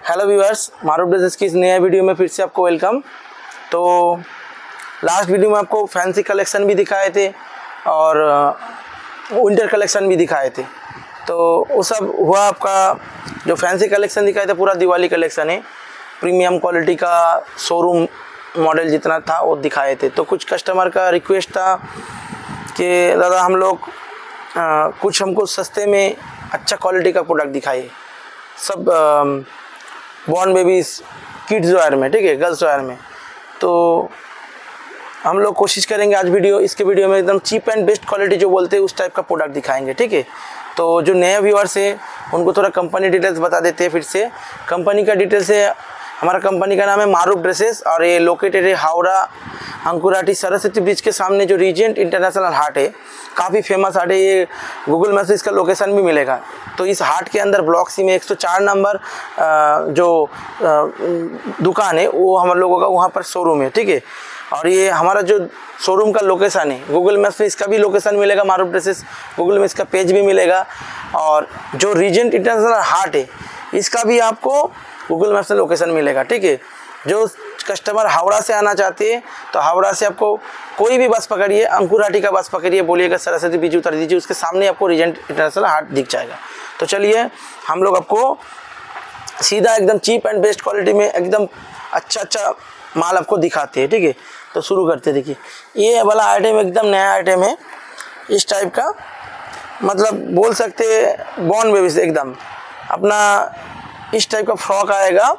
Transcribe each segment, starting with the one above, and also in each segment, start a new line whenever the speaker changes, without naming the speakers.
Hello viewers, मारूफ dresses की इस नए वीडियो में फिर से आपको वेलकम। तो लास्ट वीडियो में आपको फैंसी कलेक्शन भी दिखाए थे और विंटर कलेक्शन भी दिखाए थे। तो वो सब हुआ आपका जो फैंसी कलेक्शन दिखाए थे पूरा दिवाली कलेक्शन है, प्रीमियम क्वालिटी का शोरूम मॉडल जितना था वो दिखाए थे। तो कुछ कस्टमर का रिक्वेस्ट था कि दादा हम लोग कुछ हमको सस्ते में अच्छा क्वालिटी का प्रोडक्ट दिखाइए, सब बॉर्न बेबीज किड्स वेयर में, ठीक है, गर्ल्स वेयर में। तो हम लोग कोशिश करेंगे आज इसके वीडियो में एकदम चीप एंड बेस्ट क्वालिटी जो बोलते हैं उस टाइप का प्रोडक्ट दिखाएंगे, ठीक है। तो जो नए व्यूअर्स है उनको थोड़ा कंपनी डिटेल्स बता देते हैं। फिर से कंपनी का डिटेल्स है, हमारा कंपनी का नाम है मारूफ ड्रेसेस और ये लोकेटेड है हावड़ा अंकुराटी सरस्वती ब्रिज के सामने जो रीजेंट इंटरनेशनल हाट है, काफ़ी फेमस हाट है। ये गूगल मैप से इसका लोकेशन भी मिलेगा। तो इस हाट के अंदर ब्लॉक सी में 104 नंबर जो दुकान है वो हम लोगों का वहाँ पर शोरूम है, ठीक है। और ये हमारा जो शोरूम का लोकेशन है गूगल मैप पे इसका भी लोकेशन मिलेगा, मारूफ ड्रेसेस गूगल में इसका पेज भी मिलेगा। और जो रीजेंट इंटरनेशनल हाट है इसका भी आपको गूगल मैप से लोकेशन मिलेगा, ठीक है। जो कस्टमर हावड़ा से आना चाहते हैं तो हावड़ा से आपको कोई भी बस पकड़िए, अंकुराटी का बस पकड़िए, बोलिएगा सरस्वती ब्रिज उतर दीजिए, उसके सामने आपको रीजेंट इंटरनेशनल हाट दिख जाएगा। तो चलिए हम लोग आपको सीधा एकदम चीप एंड बेस्ट क्वालिटी में एकदम अच्छा माल आपको दिखाते हैं, ठीक है। तो शुरू करते हैं। देखिए ये वाला आइटम एकदम नया आइटम है, इस टाइप का, मतलब बोल सकते हैं बॉर्न बेबी से एकदम अपना इस टाइप का फ्रॉक आएगा।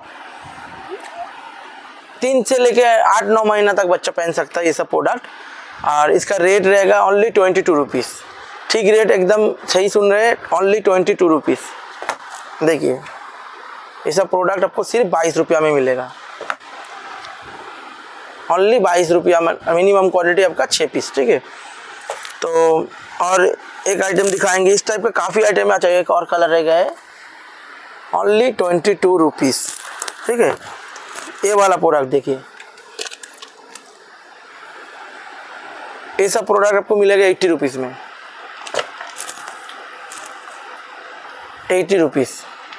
3 से लेके 8-9 महीना तक बच्चा पहन सकता है ये सब प्रोडक्ट। और इसका रेट रहेगा ओनली 22 रुपीज़। ठीक रेट, एकदम सही सुन रहे हैं, ओनली 22 रुपीज़। देखिए ये सब प्रोडक्ट आपको सिर्फ 22 रुपया में मिलेगा, ओनली 22 रुपया में। मिनिमम क्वालिटी आपका 6 पीस, ठीक है। तो और एक आइटम दिखाएंगे इस टाइप का, काफ़ी आइटम आ चाहिए। एक और कलर रहेगा है, ओनली 22 रुपीज़, ठीक है। ये वाला प्रोडक्ट देखिए, ये सब प्रोडक्ट आपको मिलेगा 80 रुपीज़ में, 80 रुपीज़।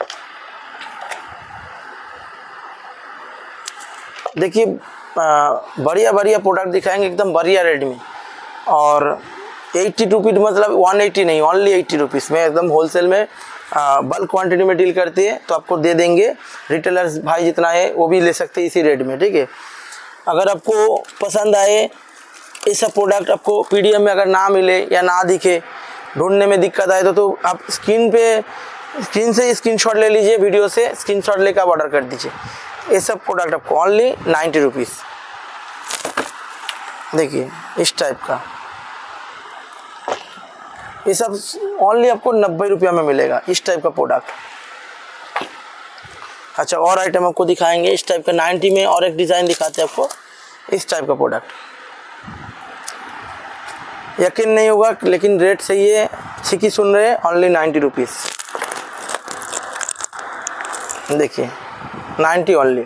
देखिए बढ़िया प्रोडक्ट दिखाएंगे एकदम बढ़िया रेट में। और 80 रुपीज़ मतलब 180 नहीं, ओनली 80 रुपीज़ में एकदम होलसेल में बल्क क्वांटिटी में डील करती है तो आपको दे देंगे। रिटेलर्स भाई जितना है वो भी ले सकते हैं इसी रेट में, ठीक है। अगर आपको पसंद आए ये सब प्रोडक्ट, आपको पीडीएफ में अगर ना मिले या ना दिखे, ढूंढने में दिक्कत आए तो आप स्क्रीन से स्क्रीनशॉट ले लीजिए, वीडियो से स्क्रीनशॉट लेकर आप ऑर्डर कर दीजिए। ये सब प्रोडक्ट आपको ओनली 90 रुपीज़। देखिए इस टाइप का ये सब ओनली आपको 90 रुपया में मिलेगा, इस टाइप का प्रोडक्ट। अच्छा और आइटम आपको दिखाएंगे इस टाइप का 90 में, और एक डिज़ाइन दिखाते हैं आपको इस टाइप का प्रोडक्ट। यकीन नहीं होगा लेकिन रेट सही है, ठीक ही सुन रहे हैं, ओनली 90 रुपीज़। देखिए 90 ओनली।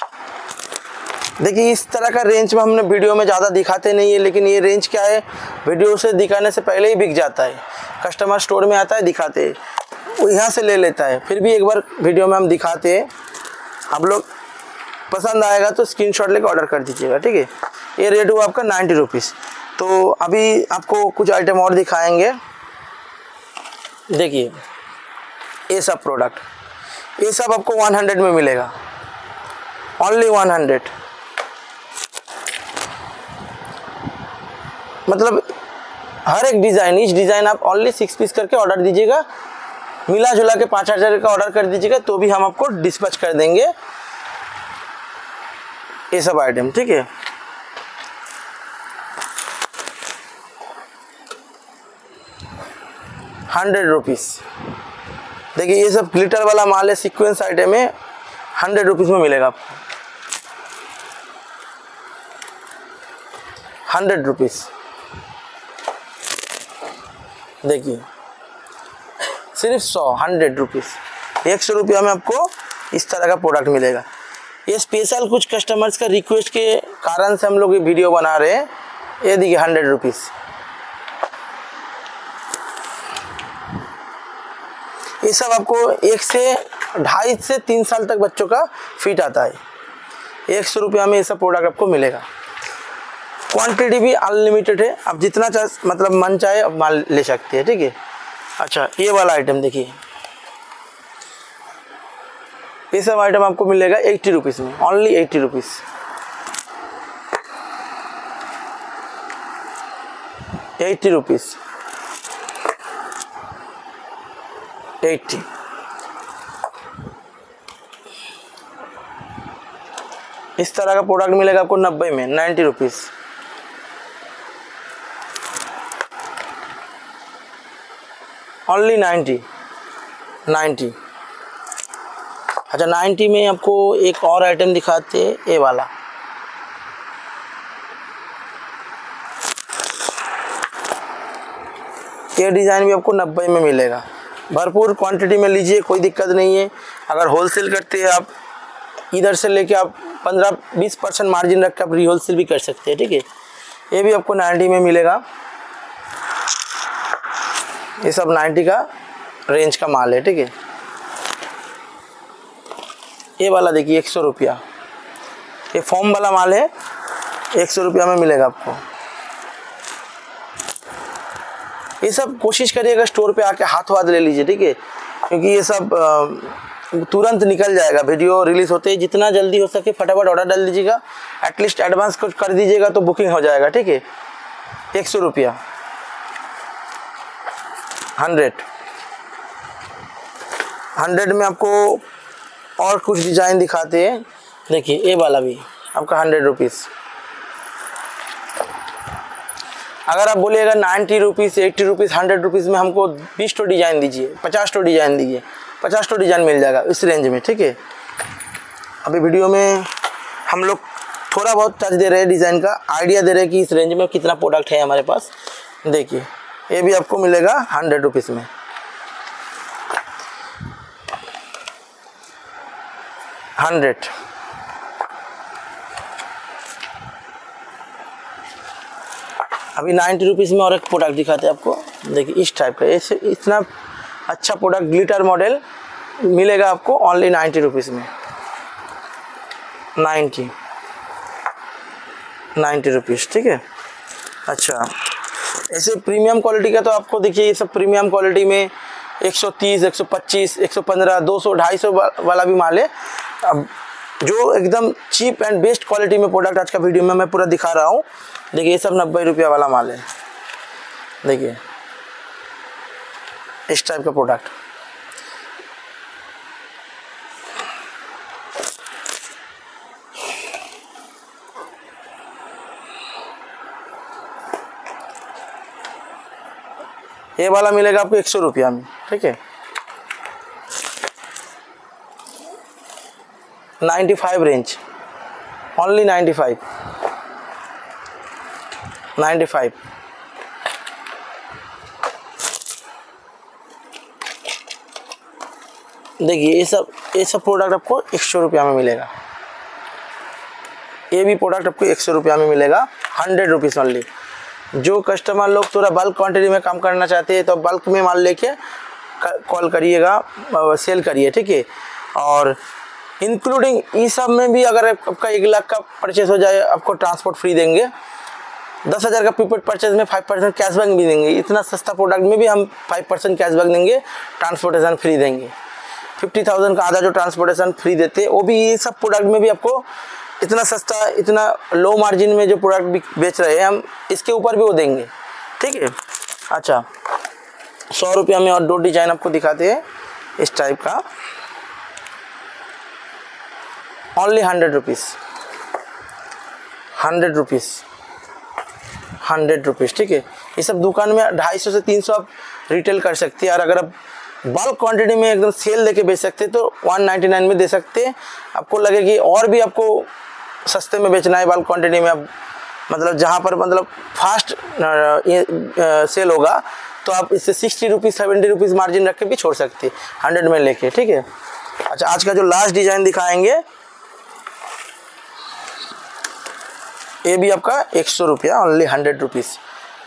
देखिए इस तरह का रेंज में हमने वीडियो में ज़्यादा दिखाते नहीं है, लेकिन ये रेंज क्या है, वीडियो से दिखाने से पहले ही बिक जाता है। कस्टमर स्टोर में आता है, दिखाते हैं, वो यहाँ से ले लेता है, फिर भी एक बार वीडियो में हम दिखाते हैं। आप लोग पसंद आएगा तो स्क्रीनशॉट लेकर ऑर्डर कर दीजिएगा, ठीक है। ये रेट हुआ आपका 90 रुपीज़। तो अभी आपको कुछ आइटम और दिखाएंगे। देखिए ये सब प्रोडक्ट, ये सब आपको 100 में मिलेगा, ओनली 100। मतलब हर एक डिज़ाइन, इस डिज़ाइन आप ओनली 6 पीस करके ऑर्डर दीजिएगा, मिला जुला के 5000 का ऑर्डर कर दीजिएगा तो भी हम आपको डिस्पैच कर देंगे ये सब आइटम, ठीक है। ₹100। देखिए ये सब ग्लिटर वाला माल है, सीक्वेंस आइटम है, 100 रुपीज़ में मिलेगा आपको, 100 रुपीज़। देखिए सिर्फ 100 रुपीज़, 100 रुपया में आपको इस तरह का प्रोडक्ट मिलेगा। ये स्पेशल कुछ कस्टमर्स का रिक्वेस्ट के कारण से हम लोग ये वीडियो बना रहे हैं। ये देखिए 100 रुपीज़। ये सब आपको 1 से 2.5 से 3 साल तक बच्चों का फिट आता है। 100 रुपया में ये सब प्रोडक्ट आपको मिलेगा। क्वांटिटी भी अनलिमिटेड है, आप जितना मतलब मन चाहे आप माल ले सकते हैं, ठीक है। अच्छा, ये वाला आइटम देखिए, ये सब आइटम आपको मिलेगा 80 रुपीज़ में, ओनली 80 रुपीज़। ₹80 80। इस तरह का प्रोडक्ट मिलेगा आपको 90 में, 90 रुपीज़। ओनली 90। अच्छा, 90 में आपको एक और आइटम दिखाते हैं, ये वाला। ये डिज़ाइन भी आपको 90 में मिलेगा। भरपूर क्वांटिटी में लीजिए, कोई दिक्कत नहीं है। अगर होलसेल करते हैं आप, इधर से लेके आप 15-20% मार्जिन रख के आप रीहोलसेल भी कर सकते हैं, ठीक है। ये भी आपको 90 में मिलेगा। ये सब 90 का रेंज का माल है, ठीक है। ये वाला देखिए 100 रुपया, ये फॉर्म वाला माल है, 100 रुपया में मिलेगा आपको। ये सब कोशिश करिएगा स्टोर पे आके हाथों हाथ ले लीजिए, ठीक है, क्योंकि ये सब तुरंत निकल जाएगा। वीडियो रिलीज होते ही जितना जल्दी हो सके फटाफट ऑर्डर डाल दीजिएगा, एटलीस्ट एडवांस कुछ कर दीजिएगा तो बुकिंग हो जाएगा, ठीक है। 100 रुपया, 100 में आपको और कुछ डिज़ाइन दिखाते हैं। देखिए ये वाला भी आपका 100 रुपीज़। अगर आप बोलिएगा 90 रुपीज़, 80 रुपीज़, 100 रुपीज़ में हमको 20 तो डिज़ाइन दीजिए, 50 तो डिज़ाइन दीजिए, 50 तो डिज़ाइन मिल जाएगा इस रेंज में, ठीक है। अभी वीडियो में हम लोग थोड़ा बहुत टच दे रहे हैं, डिज़ाइन का आइडिया दे रहे हैं कि इस रेंज में कितना प्रोडक्ट है हमारे पास। देखिए ये भी आपको मिलेगा 100 रुपीज़ में। अभी 90 रुपीज़ में और एक प्रोडक्ट दिखाते हैं आपको। देखिए इस टाइप का, ऐसे इतना अच्छा प्रोडक्ट ग्लिटर मॉडल मिलेगा आपको ओनली 90 रुपीज़ में। 90 रुपीज़, ठीक है। अच्छा, ऐसे प्रीमियम क्वालिटी का तो आपको देखिए, ये सब प्रीमियम क्वालिटी में 130, 125, 115, 200, 250 वाला भी माल है। अब जो एकदम चीप एंड बेस्ट क्वालिटी में प्रोडक्ट आज का वीडियो में मैं पूरा दिखा रहा हूँ। देखिए ये सब 90 रुपया वाला माल है। देखिए इस टाइप का प्रोडक्ट, ये वाला मिलेगा आपको 100 रुपया में, ठीक है। 95 रेंज, ओनली 95। देखिए ये सब प्रोडक्ट आपको 100 रुपया में मिलेगा। ये भी प्रोडक्ट आपको 100 रुपया में मिलेगा, 100 रुपीज़ ओनली। जो कस्टमर लोग थोड़ा बल्क क्वांटिटी में काम करना चाहते हैं तो बल्क में माल लेके कॉल करिएगा, सेल करिए, ठीक है। और इंक्लूडिंग इस सब में भी अगर आपका 1 लाख का परचेस हो जाए, आपको ट्रांसपोर्ट फ्री देंगे। 10,000 का प्रीपेड परचेज में 5% कैशबैक भी देंगे। इतना सस्ता प्रोडक्ट में भी हम 5% कैशबैक देंगे, ट्रांसपोर्टेशन फ्री देंगे। 50,000 का आधा जो ट्रांसपोर्टेशन फ्री देते हैं, वो भी ये सब प्रोडक्ट में भी आपको इतना सस्ता, इतना लो मार्जिन में जो प्रोडक्ट बेच रहे हैं हम, इसके ऊपर भी वो देंगे, ठीक है। अच्छा, 100 रुपया में और 2 डिजाइन आपको दिखाते हैं इस टाइप का, ओनली 100 रुपीज़। 100 रुपीज़, ठीक है। ये सब दुकान में 250 से 300 आप रिटेल कर सकते हैं, और अगर आप बल्क क्वांटिटी में एकदम सेल देके बेच सकते हैं तो 199 में दे सकते हैं। आपको लगे कि और भी आपको सस्ते में बेचना है बल्क क्वांटिटी में, आप मतलब जहाँ पर मतलब फास्ट सेल होगा तो आप इससे 60 रुपीज़ 70 रुपीज़ मार्जिन रख के भी छोड़ सकते हैं 100 में लेके, ठीक है। अच्छा, आज का जो लास्ट डिज़ाइन दिखाएंगे ये भी आपका 100 रुपया, ओनली 100 रुपीज़।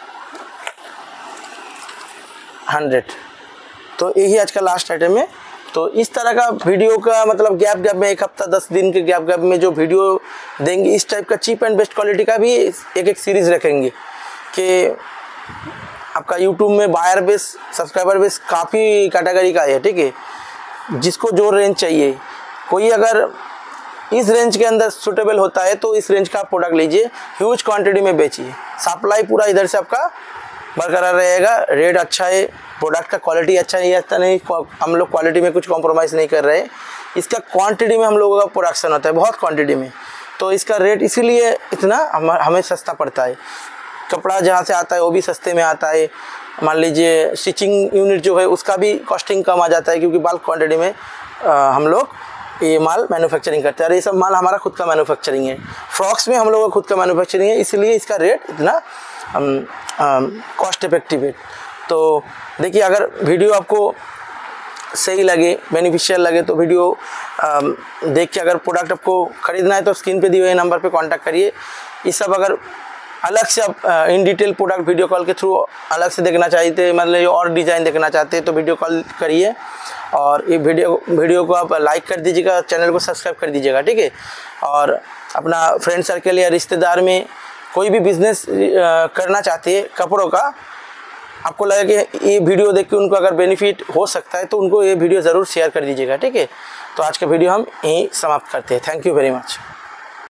100, तो यही आज का लास्ट आइटम है। तो तो इस तरह का वीडियो का मतलब गैप गैप में 1 हफ्ता 10 दिन के गैप गैप में जो वीडियो देंगे, इस टाइप का चीप एंड बेस्ट क्वालिटी का भी एक सीरीज़ रखेंगे कि आपका यूट्यूब में बायर बेस, सब्सक्राइबर बेस काफ़ी कैटेगरी का है, ठीक है। जिसको जो रेंज चाहिए, कोई अगर इस रेंज के अंदर सूटेबल होता है तो इस रेंज का आप प्रोडक्ट लीजिए, ह्यूज क्वांटिटी में बेचिए, सप्लाई पूरा इधर से आपका बरकरार रहेगा, रेट अच्छा है, प्रोडक्ट का क्वालिटी अच्छा है, ऐसा नहीं हम लोग क्वालिटी में कुछ कॉम्प्रोमाइज़ नहीं कर रहे, इसका क्वांटिटी में हम लोगों का प्रोडक्शन होता है, बहुत क्वांटिटी में, तो इसका रेट इसीलिए इतना हमें सस्ता पड़ता है। कपड़ा जहाँ से आता है वो भी सस्ते में आता है, मान लीजिए स्टिचिंग यूनिट जो है उसका भी कॉस्टिंग कम आ जाता है, क्योंकि बल्क क्वांटिटी में हम लोग ये माल मैन्युफैक्चरिंग करते हैं। और ये सब माल हमारा खुद का मैन्युफैक्चरिंग है, फ्रॉक्स में हम लोगों का खुद का मैन्युफैक्चरिंग है, इसलिए इसका रेट इतना कॉस्ट इफेक्टिव है। तो देखिए, अगर वीडियो आपको सही लगे, बेनिफिशियल लगे तो वीडियो देख के अगर प्रोडक्ट आपको ख़रीदना है तो स्क्रीन पे दिए हुए नंबर पे कांटेक्ट करिए। ये सब अगर अलग से आप इन डिटेल प्रोडक्ट वीडियो कॉल के थ्रू अलग से देखना चाहते, मतलब और डिज़ाइन देखना चाहते हैं तो वीडियो कॉल करिए, और ये वीडियो को आप लाइक कर दीजिएगा, चैनल को सब्सक्राइब कर दीजिएगा, ठीक है। और अपना फ्रेंड सर्कल या रिश्तेदार में कोई भी बिज़नेस करना चाहते हैं कपड़ों का, आपको लगे कि ये वीडियो देख के उनको अगर बेनिफिट हो सकता है तो उनको ये वीडियो ज़रूर शेयर कर दीजिएगा, ठीक है। तो आज का वीडियो हम यहीं समाप्त करते हैं। Thank you very much.